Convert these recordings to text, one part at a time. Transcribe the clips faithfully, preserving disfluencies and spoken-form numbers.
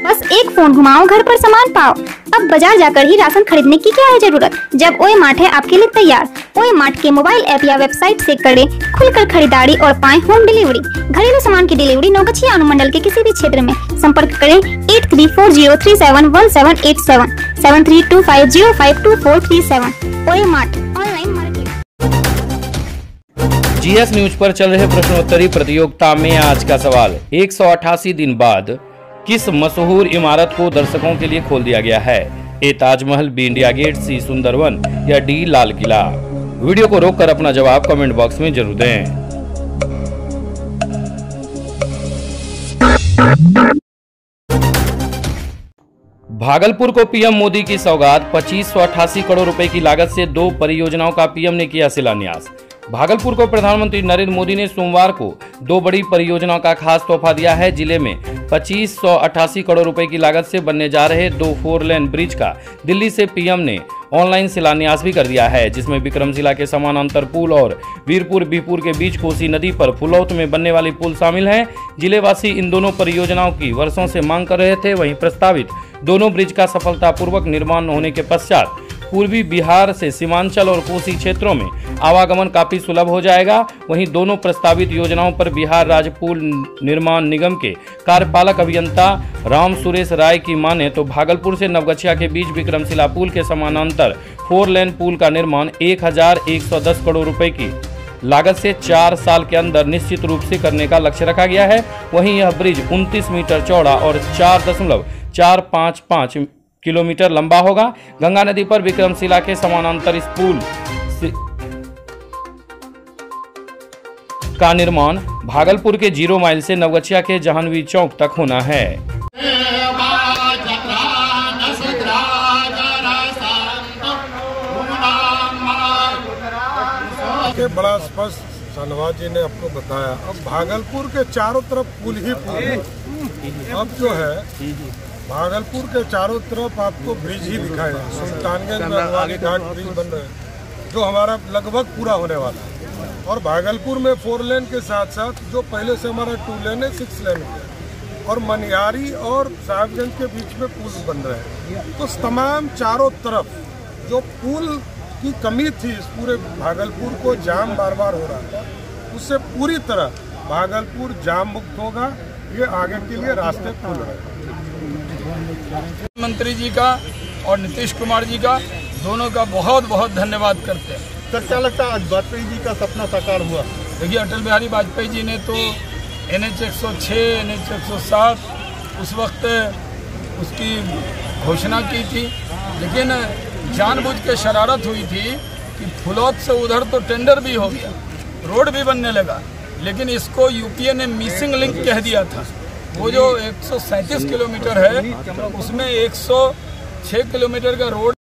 बस एक फोन घुमाओ, घर पर सामान पाओ। अब बाजार जाकर ही राशन खरीदने की क्या है जरूरत, जब ओए मार्ट है आपके लिए तैयार। ओए मार्ट के मोबाइल ऐप या वेबसाइट से करें खुलकर खरीदारी और पाएं होम डिलीवरी। घरेलू सामान की डिलीवरी नवगछिया अनुमंडल के किसी भी क्षेत्र में। संपर्क करें eight three four zero three seven one seven eight seven seven three two five zero five two four three seven. ओए mart online market. GS news पर चल रहे प्रश्नोत्तरी प्रतियोगिता में आज का सवाल, एक सौ अट्ठासी दिन बाद किस मशहूर इमारत को दर्शकों के लिए खोल दिया गया है? A Taj Mahal, B India Gate, C Sundarvan या डी लाल किला? वीडियो को रोककर अपना जवाब कमेंट बॉक्स में जरूर दें। भागलपुर को पीएम मोदी की सौगात, पच्चीस सौ अट्ठासी करोड़ रुपए की लागत से दो परियोजनाओं का पीएम ने किया शिलान्यास। भागलपुर को प्रधानमंत्री नरेंद्र मोदी ने सोमवार को दो बड़ी परियोजनाओं का खास तोहफा दिया है। जिले में पच्चीस सौ अट्ठासी करोड़ रुपए की लागत से बनने जा रहे दो फोर लेन ब्रिज का दिल्ली से पीएम ने ऑनलाइन शिलान्यास भी कर दिया है, जिसमें विक्रमशिला के समानांतर पुल और वीरपुर बिहपुर के बीच कोसी नदी पर फुलौत में बनने वाली पुल शामिल हैं। जिलेवासी इन दोनों परियोजनाओं की वर्षों से मांग कर रहे थे। वहीं प्रस्तावित दोनों ब्रिज का सफलतापूर्वक निर्माण होने के पश्चात पूर्वी बिहार से सीमांचल और कोसी क्षेत्रों में आवागमन काफी सुलभ हो जाएगा। वहीं दोनों प्रस्तावित योजनाओं पर बिहार राज्य पुल निर्माण निगम के कार्यपालक अभियंता राम सुरेश राय की माने तो भागलपुर से नवगछिया के बीच विक्रमशिला पुल के समानांतर फोर लेन पुल का निर्माण एक हजार एक सौ दस करोड़ रुपए की लागत से चार साल के अंदर निश्चित रूप से करने का लक्ष्य रखा गया है। वहीं यह ब्रिज उनतीस मीटर चौड़ा और चार दशमलव चार पाँच पाँच किलोमीटर लंबा होगा। गंगा नदी पर विक्रमशिला के समानांतर इस पुल का निर्माण भागलपुर के जीरो माइल से नवगछिया के जहानवी चौक तक होना है। बड़ा स्पष्ट शाहनवाज जी ने आपको बताया। अब भागलपुर के चारों तरफ पुल ही पुल, अब जो है भागलपुर के चारों तरफ आपको ब्रिज ही दिखाएगा। सुल्तानगंज में हमारी घाट ब्रिज बन रहे हैं जो हमारा लगभग पूरा होने वाला है, और भागलपुर में फोर लेन के साथ साथ जो पहले से हमारा टू लेन है सिक्स लेन है, और मनियारी और साहिबगंज के बीच में पुल बन रहे हैं। तो तमाम चारों तरफ जो पुल की कमी थी, इस पूरे भागलपुर को जाम बार बार हो रहा है, उससे पूरी तरह भागलपुर जाम मुक्त होगा। ये आगे के लिए रास्ते खुल रहे हैं। मंत्री जी का और नीतीश कुमार जी का दोनों का बहुत बहुत धन्यवाद करते हैं। सर क्या लगता है आज वाजपेयी जी का सपना साकार हुआ? देखिए, अटल बिहारी वाजपेयी जी ने तो एन एच एक सौ छः, एन एच एक सौ सात उस वक्त उसकी घोषणा की थी, लेकिन जानबूझ के शरारत हुई थी कि फुलौत से उधर तो टेंडर भी हो गया, रोड भी बनने लगा, लेकिन इसको यूपीए ने मिसिंग लिंक कह दिया था। वो जो एक सौ सैंतीस किलोमीटर है उसमें एक सौ छह किलोमीटर का road.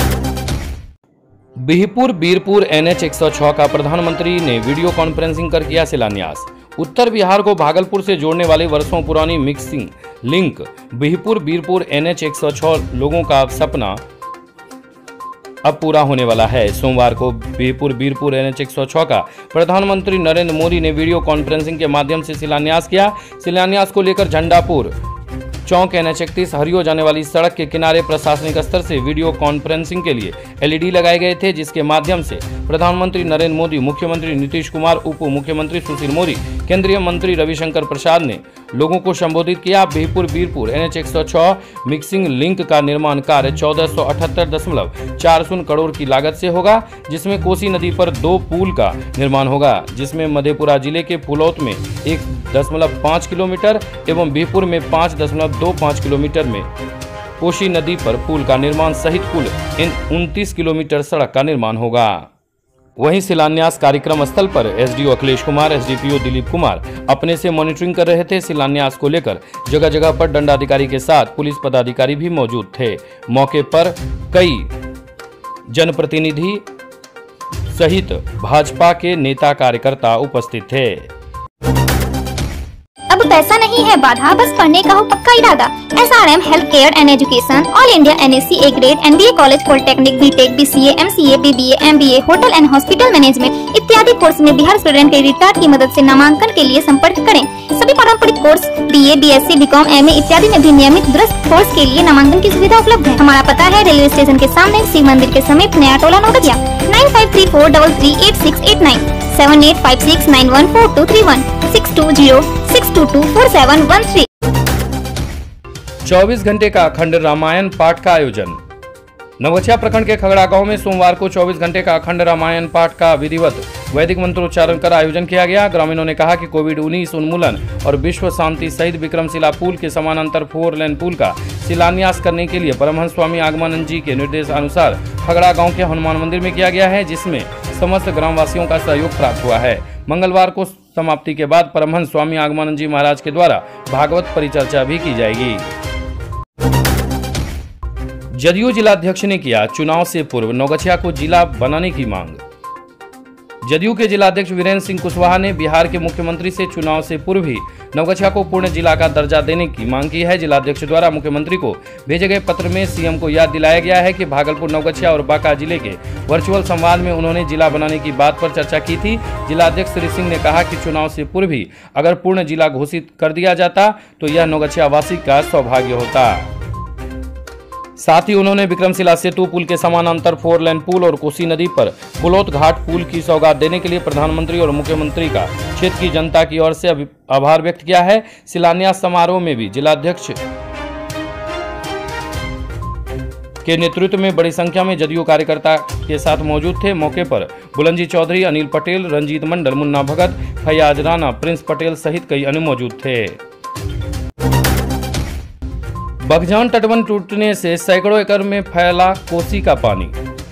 Bihpur Birpur N H एक सौ छह का प्रधानमंत्री ने वीडियो कॉन्फ्रेंसिंग कर किया शिलान्यास। उत्तर बिहार को भागलपुर से जोड़ने वाली वर्षों पुरानी mixing link Bihpur Birpur N H एक सौ छह लोगों का सपना अब पूरा होने वाला है। सोमवार को बिहपुर बीरपुर एन एच एक सौ छह का प्रधानमंत्री नरेंद्र मोदी ने वीडियो कॉन्फ्रेंसिंग के माध्यम से शिलान्यास किया। शिलान्यास को लेकर झंडापुर चौक एन एच इकतीस हरियो जाने वाली सड़क के किनारे प्रशासनिक स्तर से वीडियो कॉन्फ्रेंसिंग के लिए एल ई डी लगाए गए थे, जिसके माध्यम से प्रधानमंत्री नरेंद्र मोदी, मुख्यमंत्री नीतीश कुमार, उप मुख्यमंत्री सुशील मोदी, केंद्रीय मंत्री रविशंकर प्रसाद ने लोगों को संबोधित किया। बिहपुर बीरपुर एन एच एक सौ छह मिक्सिंग लिंक का निर्माण कार्य चौदह सौ अठहत्तर दशमलव चार शून्य करोड़ की लागत से होगा, जिसमें कोसी नदी पर दो पुल का निर्माण होगा, जिसमें मधेपुरा जिले के फुलौत में एक दशमलव पाँच किलोमीटर एवं बिहपुर में पाँच दशमलव दो पाँच किलोमीटर में कोसी नदी पर पुल का निर्माण सहित कुल इन उनतीस किलोमीटर सड़क का निर्माण होगा। वहीं शिलान्यास कार्यक्रम स्थल पर एसडीओ अखिलेश कुमार, एसडीपीओ दिलीप कुमार अपने से मॉनिटरिंग कर रहे थे। शिलान्यास को लेकर जगह जगह पर दंडाधिकारी के साथ पुलिस पदाधिकारी भी मौजूद थे। मौके पर कई जनप्रतिनिधि सहित भाजपा के नेता कार्यकर्ता उपस्थित थे। अब पैसा नहीं है बाधा, बस पढ़ने का हो पक्का इरादा। S R M health care and education, all India N S C A grade, N B A college, polytechnic, B take, B C A, M C A, B B A, M B A, hotel and hospital management इत्यादि course में Bihar student credit card की मदद से नामांकन के लिए संपर्क करें। सभी पारंपरिक course B A, B S C, B com, M A इत्यादि में भी नियमित दुरुस्त कोर्स के लिए नामांकन की सुविधा उपलब्ध है। हमारा पता है रेलवे स्टेशन के सामने, शिव मंदिर के समीप, Naya Tola, Naugachhia. Nine five three four double three eight six eight nine, seven eight five six nine one four two three one, six two zero six two two four seven one three. चौबीस घंटे का अखंड रामायण पाठ का आयोजन। नवगछिया प्रखंड के खगड़ा गांव में सोमवार को चौबीस घंटे का अखंड रामायण पाठ का विधिवत वैदिक मंत्रोच्चारण कर आयोजन किया गया। ग्रामीणों ने कहा कि कोविड उन्नीस उन्मूलन और विश्व शांति सहित विक्रमशिला पुल के समानांतर फोर लेन पुल का शिलान्यास करने के लिए परमहंस स्वामी आगमानंद जी के निर्देशानुसार खगड़ा गांव के हनुमान मंदिर में किया गया है, जिसमें समस्त ग्रामवासियों का सहयोग प्राप्त हुआ है। मंगलवार को समाप्ति के बाद परमहंस स्वामी आगमानंद जी महाराज के द्वारा भागवत परिचर्चा भी की जाएगी। जदयू जिलाध्यक्ष ने किया चुनाव से पूर्व नवगछिया को जिला बनाने की मांग। जदयू के जिलाध्यक्ष वीरेंद्र सिंह कुशवाहा ने बिहार के मुख्यमंत्री से चुनाव से पूर्व ही नवगछिया को पूर्ण जिला का दर्जा देने की मांग की है। जिलाध्यक्ष द्वारा मुख्यमंत्री को भेजे गए पत्र में सीएम को याद दिलाया गया है कि भागलपुर, नवगछिया और बांका जिले के वर्चुअल संवाद में उन्होंने जिला बनाने की बात पर चर्चा की थी। जिलाध्यक्ष श्री सिंह ने कहा कि चुनाव से पूर्व ही अगर पूर्ण जिला घोषित कर दिया जाता तो यह नवगछिया वासी का सौभाग्य होता। साथ ही उन्होंने विक्रमशिला सेतु पुल के समानांतर फोर लेन पुल और कोसी नदी पर बुलौत घाट पुल की सौगात देने के लिए प्रधानमंत्री और मुख्यमंत्री का क्षेत्र की जनता की ओर से आभार व्यक्त किया है। शिलान्यास समारोह में भी जिलाध्यक्ष के नेतृत्व में बड़ी संख्या में जदयू कार्यकर्ता के साथ मौजूद थे। मौके पर बुलंदजी चौधरी, अनिल पटेल, रंजीत मंडल, मुन्ना भगत, फैयाज राणा, प्रिंस पटेल सहित कई अन्य मौजूद थे। बगजान तटबंध टूटने से सैकड़ों एकड़ में फैला कोसी का पानी।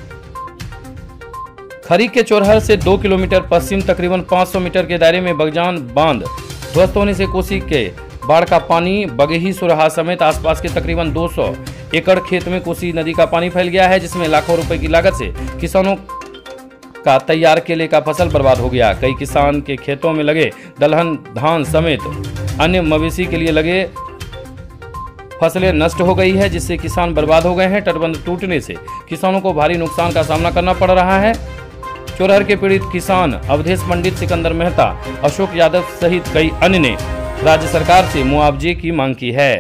खरी के चोरहर से दो किलोमीटर पश्चिम तकरीबन पाँच सौ मीटर के दायरे में बगजान बांध ध्वस्त होने से कोसी के बाढ़ का पानी बगही, सुरहा समेत आसपास के तकरीबन दो सौ एकड़ खेत में कोसी नदी का पानी फैल गया है, जिसमें लाखों रुपए की लागत से किसानों का तैयार केले का फसल बर्बाद हो गया। कई किसान के खेतों में लगे दलहन, धान समेत अन्य मवेशी के लिए लगे फसलें नष्ट हो गई है, जिससे किसान बर्बाद हो गए हैं। तटबंध टूटने से किसानों को भारी नुकसान का सामना करना पड़ रहा है। चोरहर के पीड़ित किसान अवधेश पंडित, सिकंदर मेहता, अशोक यादव सहित कई अन्य ने राज्य सरकार से मुआवजे की मांग की है।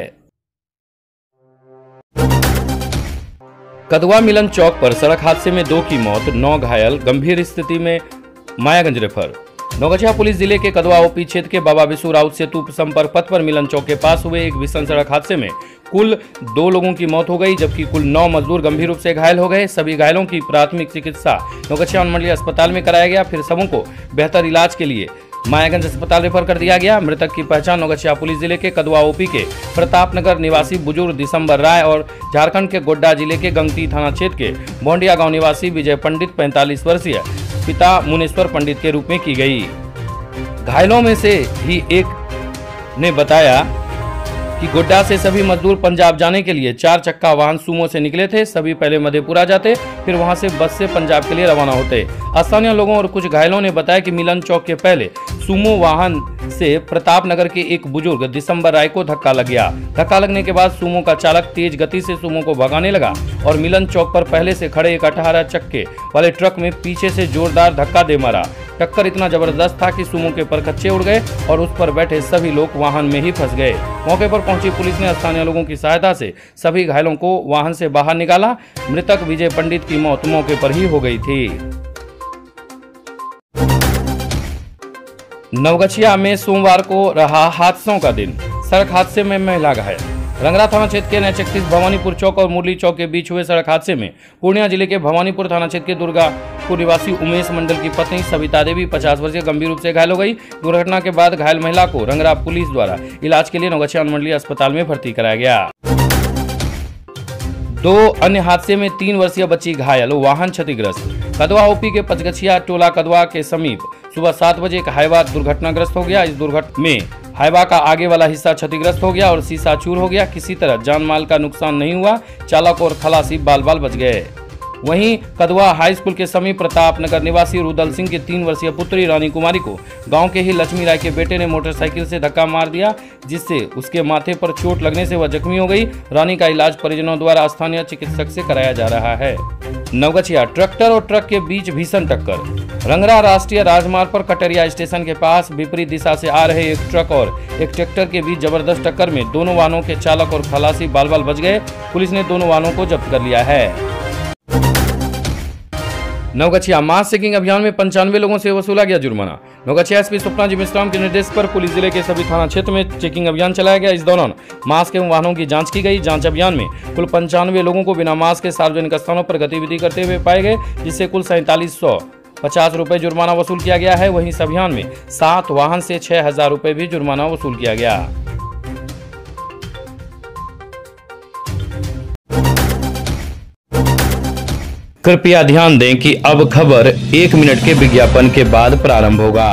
कदवा मिलन चौक पर सड़क हादसे में दो की मौत, नौ घायल, गंभीर स्थिति में मायागंज रेफर। नवगछिया पुलिस जिले के कदवा ओपी क्षेत्र के बाबा विशु राउत सेतु संपर्क पथ पर मिलन चौक के पास हुए एक भीषण सड़क हादसे में कुल दो लोगों की मौत हो गई, जबकि कुल नौ मजदूर गंभीर रूप से घायल हो गए। सभी घायलों की प्राथमिक चिकित्सा नवगछिया अनुमंडलीय अस्पताल में कराया गया, फिर सबों को बेहतर इलाज के लिए मायागंज अस्पताल रेफर कर दिया गया। मृतक की पहचान नवगछिया पुलिस जिले के कदवा ओपी के प्रतापनगर निवासी बुजुर्ग दिसंबर राय और झारखंड के गोड्डा जिले के गंगटी थाना क्षेत्र के बोंडिया गांव निवासी विजय पंडित पैंतालीस वर्षीय पिता मुनेश्वर पंडित के रूप में की गई। घायलों में से ही एक ने बताया कि गोड्डा से सभी मजदूर पंजाब जाने के लिए चार चक्का वाहन सुमो से निकले थे। सभी पहले मधेपुरा जाते, फिर वहां से बस से पंजाब के लिए रवाना होते। स्थानीय लोगों और कुछ घायलों ने बताया कि मिलन चौक के पहले सुमो वाहन से प्रतापनगर के एक बुजुर्ग दिसंबर राय को धक्का लग गया। धक्का लगने के बाद सुमो का चालक तेज गति से सुमो को भगाने लगा और मिलन चौक पर पहले से खड़े एक अठारह चक्के वाले ट्रक में पीछे से जोरदार धक्का दे मारा। टक्कर इतना जबरदस्त था कि सुमो के परखच्चे उड़ गए और उस पर बैठे सभी लोग वाहन में ही फंस गए। मौके पर पहुंची पुलिस ने स्थानीय लोगों की सहायता से सभी घायलों को वाहन से बाहर निकाला। मृतक विजय पंडित की मौत मौके पर ही हो गई थी। नवगछिया में सोमवार को रहा हादसों का दिन। सड़क हादसे में महिला घायल। रंगरा थाना क्षेत्र के एन एच इकतीस भवानीपुर चौक और मुरली चौक के बीच हुए सड़क हादसे में पूर्णिया जिले के भवानीपुर थाना क्षेत्र के दुर्गापुर निवासी उमेश मंडल की पत्नी सविता देवी पचास वर्षीय गंभीर रूप से घायल हो गई। दुर्घटना के बाद घायल महिला को रंगरा पुलिस द्वारा इलाज के लिए नवगछिया अनुमंडलीय अस्पताल में भर्ती कराया गया। दो अन्य हादसे में तीन वर्षीय बच्ची घायल, वाहन क्षतिग्रस्त। कदवा ओपी के पचगछिया टोला कदवा के समीप सुबह सात बजे एक हाईवा दुर्घटनाग्रस्त हो गया। इस दुर्घटना में हाईवा का आगे वाला हिस्सा क्षतिग्रस्त हो गया और शीशा चूर हो गया। किसी तरह जान माल का नुकसान नहीं हुआ। चालक और खलासी बाल बाल बच गए। वहीं कदवा हाई स्कूल के समीप प्रताप नगर निवासी रुदल सिंह की तीन वर्षीय पुत्री रानी कुमारी को गांव के ही लक्ष्मी राय के बेटे ने मोटरसाइकिल से धक्का मार दिया, जिससे उसके माथे पर चोट लगने से वह जख्मी हो गई। रानी का इलाज परिजनों द्वारा स्थानीय चिकित्सक से कराया जा रहा है। नवगछिया ट्रैक्टर और ट्रक के बीच भीषण टक्कर। रंगरा राष्ट्रीय राजमार्ग पर कटरिया स्टेशन के पास विपरीत दिशा से आ रहे एक ट्रक और एक ट्रैक्टर के बीच जबरदस्त टक्कर में दोनों वाहनों के चालक और खलासी बाल बाल बच गए। पुलिस ने दोनों वाहनों को जब्त कर लिया है। नवगछिया मास चेकिंग अभियान में पंचानवे लोगों से वसूला गया जुर्माना। नवगछिया एसपी स्वप्ना जी मिश्राम के निर्देश पर पुलिस जिले के सभी थाना क्षेत्र में चेकिंग अभियान चलाया गया। इस दौरान मास्क एवं वाहनों की जांच की गई। जांच अभियान में कुल पंचानवे लोगों को बिना मास्क के सार्वजनिक स्थानों पर गतिविधि करते हुए पाए गए, जिससे कुल सैंतालीस सौ पचास रुपए जुर्माना वसूल किया गया है। वहीं इस अभियान में सात वाहन से छह हजार रुपए भी जुर्माना वसूल किया गया। कृपया ध्यान दें कि अब खबर एक मिनट के विज्ञापन के बाद प्रारंभ होगा।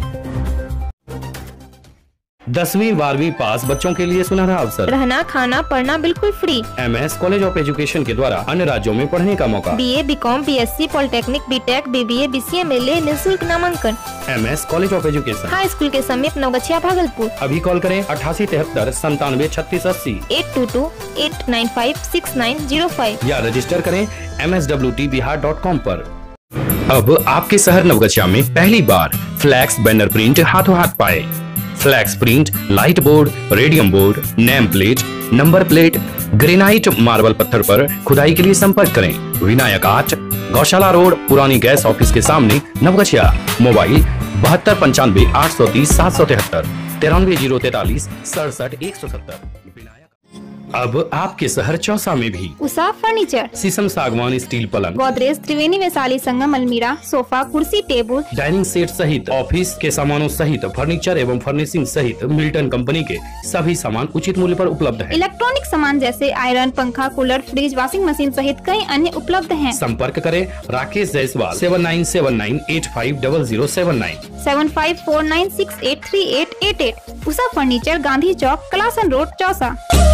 दसवीं बारहवीं पास बच्चों के लिए सुनहरा अवसर। रहना खाना पढ़ना बिल्कुल free. MS college of education के द्वारा अन्य राज्यों में पढ़ने का मौका। BA, B Com, BSc, polytechnic, B Tech, BBA, BCA में ले निःशुल्क नामांकन। MS college of education high school के समीप नवगछिया भागलपुर। अभी कॉल करें अठासी तिहत्तर संतानवे छत्तीस अस्सी eight two two eight nine five six nine zero five या रजिस्टर करें M S W T Bihar dot com पर। अब आपके शहर नवगछिया में पहली बार फ्लैक्स बैनर प्रिंट हाथों हाथ पाए। Flex print, light board, radium board, name plate, number plate, granite marble पत्थर पर खुदाई के लिए संपर्क करें विनायक आर्ट, गौशाला रोड, पुरानी गैस ऑफिस के सामने, नवगछिया। मोबाइल बहत्तर पंचानवे आठ सौ तीस सात सौ तिहत्तर तिरानवे जीरो तैतालीस सड़सठ एक सौ सत्तर। अब आपके शहर चौसा में भी उषा फर्नीचर, शीशम सागवान स्टील पलंग, गोदरेज, त्रिवेणी वैशाली संगम अलमीरा, सोफा, कुर्सी, टेबल, डाइनिंग सेट सहित ऑफिस के सामानों सहित फर्नीचर एवं फर्निशिंग सहित मिल्टन कंपनी के सभी सामान उचित मूल्य पर उपलब्ध है। इलेक्ट्रॉनिक सामान जैसे आयरन, पंखा, कूलर, फ्रिज, वॉशिंग मशीन सहित कई अन्य उपलब्ध हैं। संपर्क करें Rakesh Jaiswal seven nine seven nine eight five double zero seven nine seven five four nine six eight three eight eight eight. Usha furniture, Gandhi Chowk, Kalasan road, Chausa.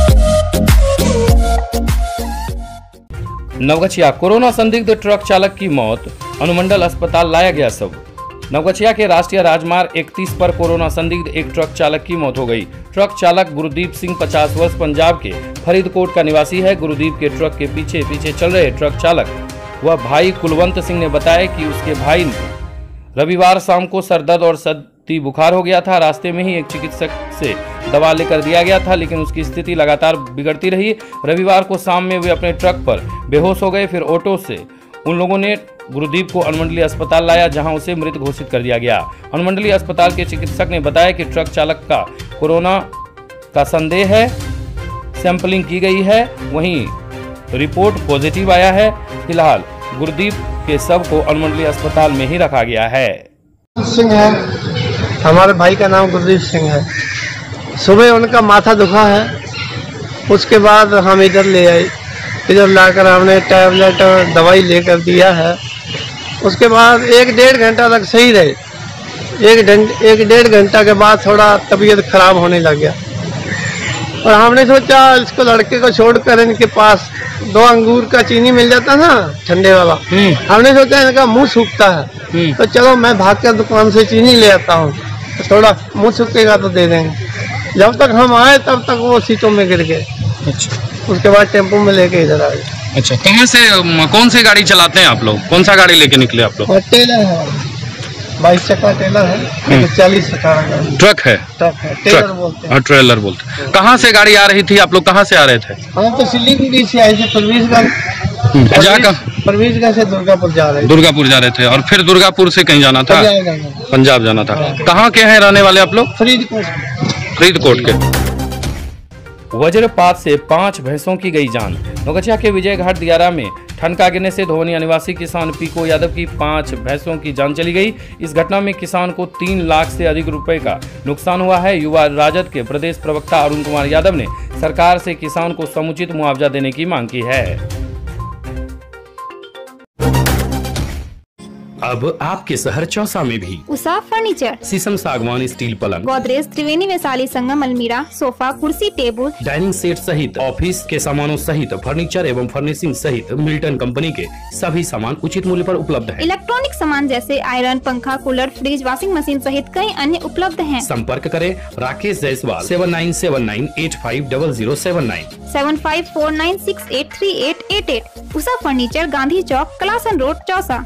Naugachia corona संदिग्ध ट्रक चालक की मौत, अनुमंडल अस्पताल लाया गया शव। नवगछिया के राष्ट्रीय राजमार्ग इकतीस पर कोरोना संदिग्ध एक ट्रक चालक की मौत हो गई। ट्रक चालक गुरुदीप सिंह पचास वर्ष पंजाब के फरीदकोट का निवासी है। गुरुदीप के ट्रक के पीछे पीछे चल रहे ट्रक चालक व भाई कुलवंत सिंह ने बताया कि उसके भाई ने रविवार शाम को सरदर्द और सर्दी बुखार हो गया था। रास्ते में ही एक चिकित्सक से दवा लेकर दिया गया था, लेकिन उसकी स्थिति लगातार बिगड़ती रही। रविवार को शाम में वे अपने ट्रक पर बेहोश हो गए। फिर ऑटो से उन लोगों ने गुरुदीप को अनुमंडलीय अस्पताल लाया, जहां उसे मृत घोषित कर दिया गया। अनुमंडलीय अस्पताल के चिकित्सक ने बताया कि ट्रक चालक का कोरोना का संदेह है, सैंपलिंग की गई है, वहीं रिपोर्ट पॉजिटिव आया है। फिलहाल गुरुदीप के शव को अनुमंडलीय अस्पताल में ही रखा गया है। सिंह है, हमारे भाई का नाम गुरदीप सिंह है। सुबह उनका माथा दुखा है, उसके बाद हम इधर ले आए। इधर लाकर हमने टैबलेट और दवाई लेकर दिया है। उसके बाद एक डेढ़ घंटा तक सही रहे। एक एक डेढ़ घंटा के बाद थोड़ा तबीयत खराब होने लग गया और हमने सोचा इसको लड़के को छोड़कर इनके पास दो अंगूर का चीनी मिल जाता ना ठंडे वाला, हमने सोचा इनका मुंह सूखता है तो चलो मैं भाग कर दुकान से चीनी ले आता हूँ, तो थोड़ा मुंह सूखेगा तो दे देंगे। जब तक हम आए तब तक वो सीटों में गिर गए। अच्छा, उसके बाद टेम्पो में लेके इधर आ गए। अच्छा, कहाँ से कौन सी गाड़ी चलाते हैं आप लोग? कौन सा गाड़ी लेके निकले आप लोग? टेलर है, बाईस चक्का टेलर है, चालीस चक्का ट्रक है। ट्रक है, टेलर बोलते हैं। ट्रेलर बोलते हैं। कहाँ से गाड़ी आ रही थी? आप लोग कहाँ से आ रहे थे? हम तो सिलीगुड़ी से आए थे, परवीजगंज परवीजगंज से दुर्गापुर जा रहे थे। दुर्गापुर जा रहे थे और फिर दुर्गापुर से कहीं जाना था? पंजाब जाना था। कहाँ के हैं रहने वाले आप लोग? फरीदकोट फरीदकोट के। वज्रपात से पांच भैंसों की गई जान। नवगछिया के विजय घाट दियारा में ठनका गिरने से धोवनिया निवासी किसान पीको यादव की पांच भैंसों की जान चली गई। इस घटना में किसान को तीन लाख से अधिक रुपए का नुकसान हुआ है। युवा राजद के प्रदेश प्रवक्ता अरुण कुमार यादव ने सरकार से किसान को समुचित मुआवजा देने की मांग की है। अब आपके शहर चौसा में भी उषा फर्नीचर, शीशम सागवान स्टील पलंग, गोदरेज, त्रिवेणी वैशाली संगम अलमीरा, सोफा, कुर्सी, टेबल, डाइनिंग सेट सहित ऑफिस के सामानों सहित फर्नीचर एवं फर्निशिंग सहित मिल्टन कंपनी के सभी सामान उचित मूल्य पर उपलब्ध है। इलेक्ट्रॉनिक सामान जैसे आयरन, पंखा, कूलर, फ्रिज, वॉशिंग मशीन सहित कई अन्य उपलब्ध हैं। संपर्क करें Rakesh Jaiswal seven nine seven nine eight five double zero seven nine seven five four nine six eight three eight eight eight. Usha furniture, Gandhi Chowk, Kalasan road, Chausa.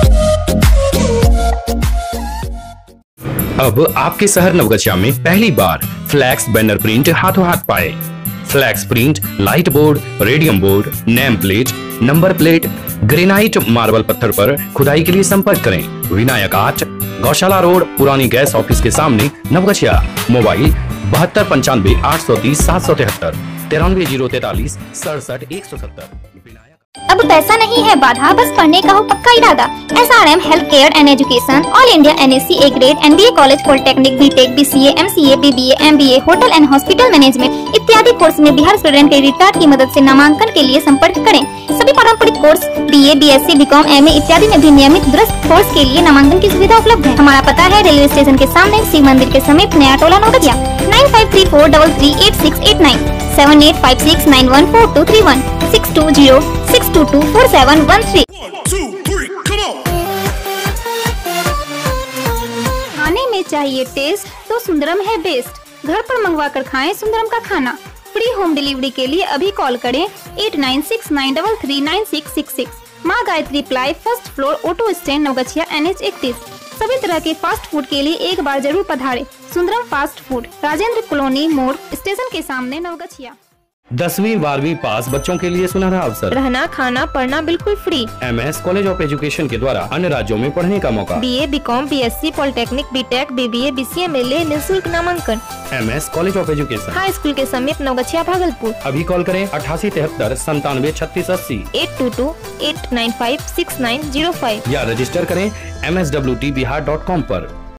अब आपके शहर नवगछिया में पहली बार फ्लैक्स बैनर प्रिंट हाथों हाथ पाए। Flex print, light board, radium board, name plate, number plate, granite marble पत्थर पर खुदाई के लिए संपर्क करें। विनायक आर्ट, गौशाला रोड, पुरानी गैस ऑफिस के सामने, नवगछिया। मोबाइल बहत्तर पंचानवे आठ सौ तीस सात सौ तिहत्तर, तिरानवे जीरो तैतालीस सड़सठ एक सौ सत्तर। अब पैसा नहीं है बाधा, बस पढ़ने का हो पक्का इरादा। S R M health care and education, all India N S C A grade, N B A college, polytechnic, B take, B C A, M C A, B B A, M B A, hotel and hospital management इत्यादि course में Bihar student credit card की मदद से नामांकन के लिए संपर्क करें। सभी पारंपरिक course B A, B S C, B com, M A इत्यादि में भी नियमित दुरुस्त कोर्स के लिए नामांकन की सुविधा उपलब्ध है। हमारा पता है रेलवे स्टेशन के सामने, शिव मंदिर के समीप, Naya Tola, Naugachia. Nine five three four double three eight six eight nine, seven eight five six nine one four two three one, six two zero six two two four seven one three. खाने में चाहिए test तो सुंदरम है best. घर पर मंगवा कर खाएं सुंदरम का खाना। फ्री होम डिलीवरी के लिए अभी कॉल करें eight nine six nine double three nine six six six. Maa Gayatri ply, first floor, auto stand, Naugachia, N H इकतीस। सभी तरह के फास्ट फूड के लिए एक बार जरूर पधारें। Sundaram fast food, Rajendra colony मोड़, स्टेशन के सामने, नवगछिया। दसवीं बारहवीं पास बच्चों के लिए सुनहरा अवसर। रहना, खाना, पढ़ना बिल्कुल free. M S college of education के द्वारा अन्य राज्यों में पढ़ने का मौका। B A, B com, B S C, polytechnic, B take, B B A, B C A में ले निःशुल्क नामांकन। M S college of education, high school के समीप, नवगछिया, भागलपुर। अभी कॉल करें अठासी तिहत्तर संतानवे छत्तीस अस्सी, eight two two eight nine five six nine zero five या रजिस्टर करें M S W T Bihar dot com पर।